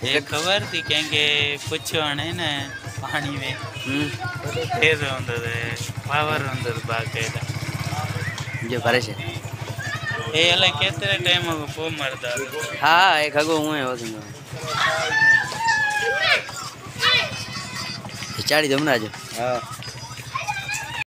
ये खबर थी क्योंकि पुछो है ना पानी में तेज होंदो पावर होंदो बाकायदा जो करे छे ए अले केतरे टाइम को पो मरदा हाँ एक हगो हूँ है वो तुम चाड़ी दो ना आज हाँ